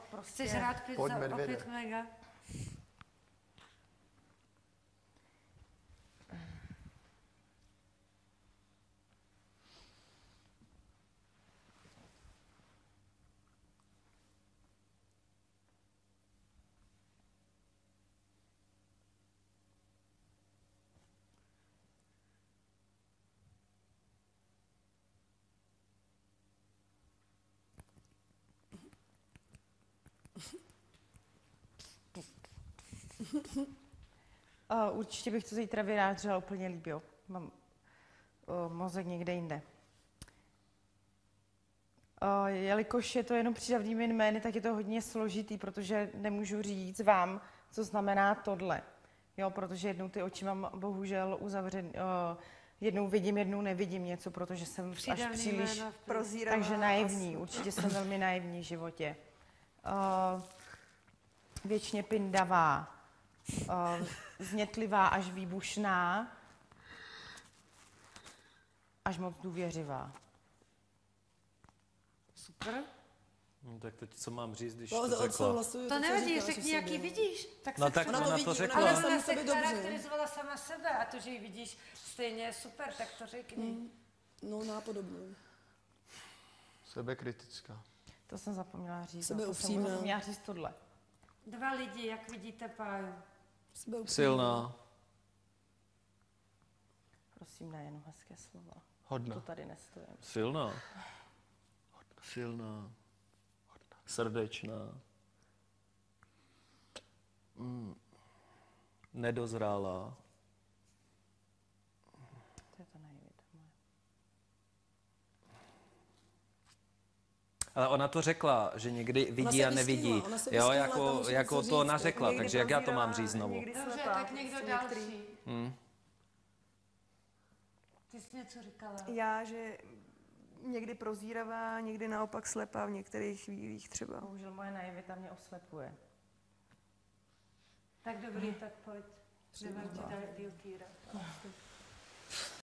prostě... Chceš hrát o 5 mega? Určitě bych to zítra vyjádřila úplně líp, jo. Mám mozek někde jinde. Jelikož je to jenom přídavnými jmény, tak je to hodně složitý, protože nemůžu říct vám, co znamená tohle. Jo, protože jednou ty oči mám bohužel uzavřený, jednou vidím, jednou nevidím něco, protože jsem až příliš prozíravá. Takže naivní, určitě jsem velmi naivní v životě. Věčně pindavá, znětlivá až výbušná, až moc důvěřivá. Super. No, tak teď co mám říct, když No, to řekla? To nevadí, řekni, jaký vidíš. Tak No tak ona to řekla. Ale Ona ona sebe se dobře. charakterizovala sama sebe a to, že ji vidíš stejně je super, tak to řekni. No, nápodobnou. Sebekritická. To jsem zapomněla říct. Sebeupřímná. To jsem zapomněla říct tohle. 2 lidi, jak vidíte Páju. Silná. Prosím, nejenom hezké slova. Hodná. To tady nestojím. Silná. Silná. Srdečná. Nedozrálá. To je to naivita moje. Ale ona to řekla, že někdy vidí a nevidí. Jo, jako to ona řekla, takže jak já to mám říct znovu? Dobře, tak někdo další. Ty jsi něco říkala. Já, že někdy prozíravá, někdy naopak slepá v některých chvílích třeba. Bohužel moje naivita mě oslepuje. Tak dobrý, tak pojď. Že vám ti dali pilkýra.